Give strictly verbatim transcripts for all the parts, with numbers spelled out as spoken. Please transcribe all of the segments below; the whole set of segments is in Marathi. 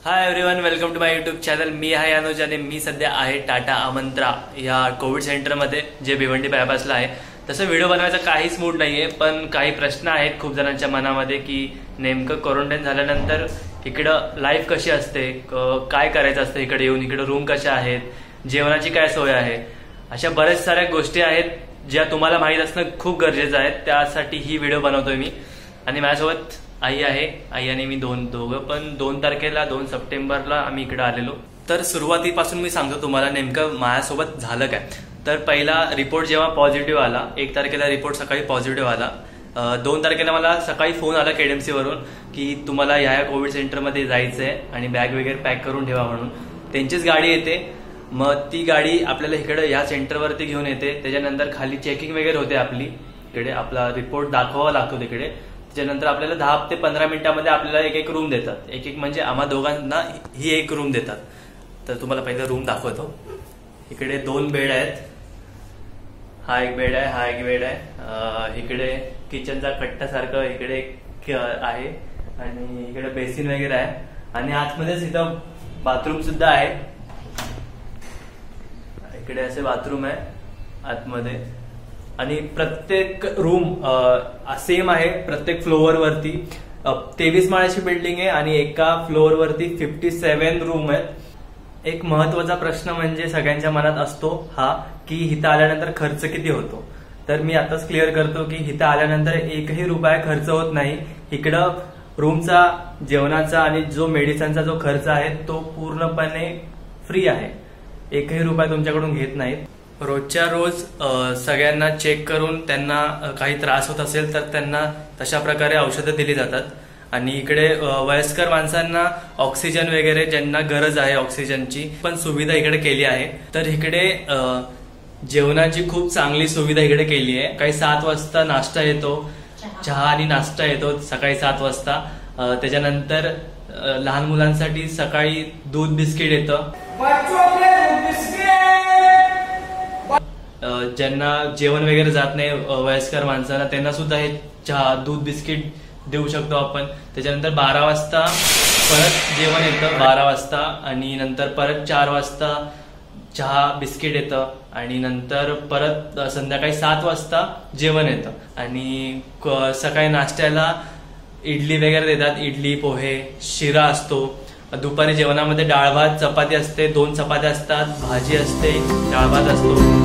High everyone, welcome to my YouTube channel. मी आहे अनुज आणि मी सध्या आहे टाटा आमंत्रा या कोविड सेंटरमध्ये, जे भिवंडी बायपासला आहे. तसं व्हिडिओ बनवायचा काहीच मूड नाहीये, पण काही प्रश्न आहेत खूप जणांच्या मनामध्ये की नेमकं क्वारंटाईन झाल्यानंतर इकडं लाईफ कशी असते, काय करायचं असतं, इकडे येऊन इकडे रूम कशा आहेत, जेवणाची काय सोय आहे, अशा बऱ्याच साऱ्या गोष्टी आहेत ज्या तुम्हाला माहीत असणं खूप गरजेचं आहे. त्यासाठी ही व्हिडिओ बनवतोय मी. आणि माझ्यासोबत आई आहे. आई आणि मी दोन दोघं पण दोन तारखेला दोन सप्टेंबरला आम्ही इकडे आलेलो. तर सुरुवातीपासून मी सांगतो तुम्हाला नेमकं माझ्यासोबत झालं काय. तर पहिला रिपोर्ट जेव्हा पॉझिटिव्ह आला, एक तारखेला रिपोर्ट सकाळी पॉझिटिव्ह आला. दोन तारखेला मला सकाळी फोन आला केडीएमसी वरून की तुम्हाला या या कोविड सेंटरमध्ये जायचंय आणि बॅग वगैरे पॅक करून ठेवा म्हणून. त्यांचीच गाडी येते. मग ती गाडी आपल्याला इकडे या सेंटरवरती घेऊन येते. त्याच्यानंतर खाली चेकिंग वगैरे होते आपली. इकडे आपला रिपोर्ट दाखवावा लागतो तिकडे. त्याच्यानंतर आपल्याला दहा ते पंधरा मिनिटांमध्ये आपल्याला एक एक रूम देतात. एक एक म्हणजे आम्हा दोघांना ही एक रूम देतात. तर तुम्हाला पहिला रूम दाखवतो. इकडे दोन बेड आहेत. हा एक बेड आहे, हा एक बेड आहे. इकडे किचनचा कट्ट्यासारखं इकडे एक आहे आणि इकडे बेसिन वगैरे आहे. आणि आतमध्येच इथं बाथरूम सुद्धा आहे. इकडे असे बाथरूम आहे आतमध्ये. आणि प्रत्येक रूम सेम आहे प्रत्येक फ्लोअर वरती. तेवीस माळ्याची बिल्डिंग आहे आणि एका फ्लोअर वरती फिफ्टी सेव्हन रूम आहेत. एक महत्वाचा प्रश्न म्हणजे सगळ्यांच्या मनात असतो हा की इथं आल्यानंतर खर्च किती होतो. तर मी आताच क्लिअर करतो की इथं आल्यानंतर एकही रुपया खर्च होत नाही. इकडं रूमचा, जेवणाचा आणि जो मेडिसिनचा जो खर्च आहे तो पूर्णपणे फ्री आहे. एकही रुपया तुमच्याकडून घेत नाहीत. रोजच्या रोज सगळ्यांना चेक करून त्यांना काही त्रास होत असेल तर त्यांना तशा प्रकारे औषधं दिली जातात. आणि इकडे वयस्कर माणसांना ऑक्सिजन वगैरे ज्यांना गरज आहे ऑक्सिजनची पण सुविधा इकडे केली आहे. तर इकडे जेवणाची खूप चांगली सुविधा इकडे केली आहे. काही सात वाजता नाश्ता येतो, चहा आणि नाश्ता येतो सकाळी सात वाजता. त्याच्यानंतर लहान मुलांसाठी सकाळी दूध बिस्किट येतं. ज्यांना जेवण वगैरे जात नाही वयस्कर माणसांना त्यांना सुद्धा हे चहा दूध बिस्किट देऊ शकतो आपण. त्याच्यानंतर बारा वाजता परत जेवण येतं बारा वाजता आणि नंतर परत चार वाजता चहा बिस्किट येतं आणि नंतर परत संध्याकाळी सात वाजता जेवण येतं. आणि सकाळी नाश्त्याला इडली वगैरे देतात. इडली, पोहे, शिरा असतो. दुपारी जेवणामध्ये डाळ भात, चपाती असते. दोन चपात्या असतात, भाजी असते, डाळ भात असतो.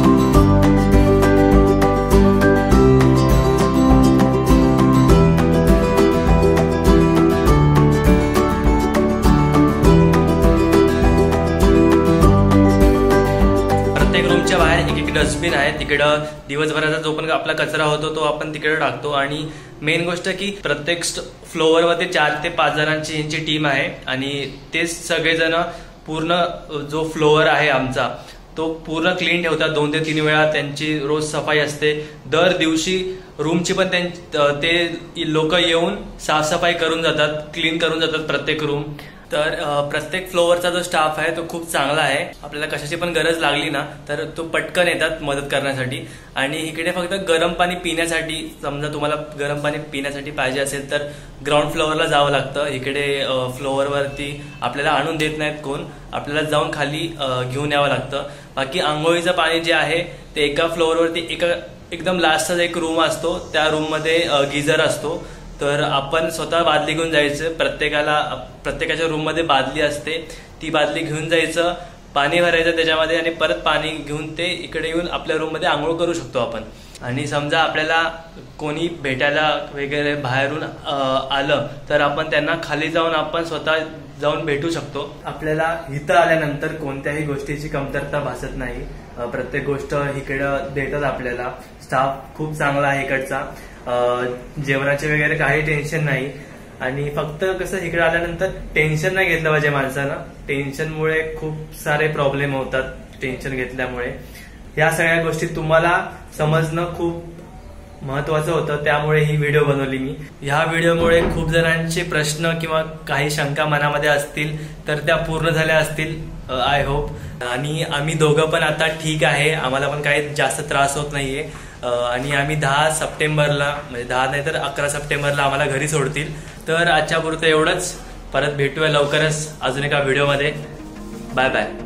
बाहेर एक एक डस्टबिन आहे. तिकडं दिवसभराचा जो पण आपला कचरा होतो तो आपण तिकडे टाकतो. आणि मेन गोष्ट की प्रत्येक फ्लोअरवरती चार ते पाच जणांची यांची टीम आहे आणि ते सगळेजण पूर्ण जो फ्लोअर आहे आमचा तो पूर्ण क्लीन ठेवतात. दोन ते तीन वेळा त्यांची रोज सफाई असते. दर दिवशी रूमची पण ते लोक येऊन साफसफाई करून जातात, क्लीन करून जातात प्रत्येक रूम. तर प्रत्येक फ्लोअरचा जो स्टाफ आहे तो खूप चांगला आहे. आपल्याला कशाची पण गरज लागली ना तर तो पटकन येतात मदत करण्यासाठी. आणि इकडे फक्त गरम पाणी पिण्यासाठी, समजा तुम्हाला गरम पाणी पिण्यासाठी पाहिजे असेल तर ग्राउंड फ्लोअरला जावं लागतं. इकडे फ्लोअरवरती आपल्याला आणून देत नाहीत कोण, आपल्याला जाऊन खाली घेऊन यावं लागतं. बाकी आंघोळीचं पाणी जे आहे ते एका फ्लोअरवरती एका एकदम लास्टचा एक रूम असतो, त्या रूममध्ये गिझर असतो. तर आपण स्वतः बादली घेऊन जायचं. प्रत्येकाला प्रत्येकाच्या रूम मध्ये बादली असते. ती बादली घेऊन जायचं, पाणी भरायचं त्याच्यामध्ये आणि परत पाणी घेऊन ते इकडे येऊन आपल्या रूम मध्ये आंघोळ करू शकतो आपण. आणि समजा आपल्याला कोणी भेटायला वगैरे बाहेरून आलं तर आपण त्यांना खाली जाऊन आपण स्वतः जाऊन भेटू शकतो. आपल्याला इथं आल्यानंतर कोणत्याही गोष्टीची कमतरता भासत नाही. प्रत्येक गोष्ट इकडं देतात आपल्याला. स्टाफ खूप चांगला आहे इकडचा. जेवणाचे वगैरे काही टेन्शन नाही. आणि फक्त कसं इकडे आल्यानंतर टेन्शन नाही घेतलं पाहिजे माणसानं. टेन्शनमुळे खूप सारे प्रॉब्लेम होतात टेन्शन घेतल्यामुळे. या सगळ्या गोष्टी तुम्हाला समजणं खूप महत्वाचं होतं, त्यामुळे ही व्हिडिओ बनवली मी. ह्या व्हिडिओमुळे खूप जणांचे प्रश्न किंवा काही शंका मनामध्ये असतील तर त्या पूर्ण झाल्या असतील आय होप. आणि आम्ही दोघं पण आता ठीक आहे. आम्हाला पण काही जास्त त्रास होत नाहीये. आणि आम्ही दहा सप्टेंबरला म्हणजे दहा नाही तर अकरा सप्टेंबरला आम्हाला घरी सोडतील. तर आजच्या पुरतं एवढंच. परत भेटूया लवकरच अजून एका व्हिडिओमध्ये. Bye bye.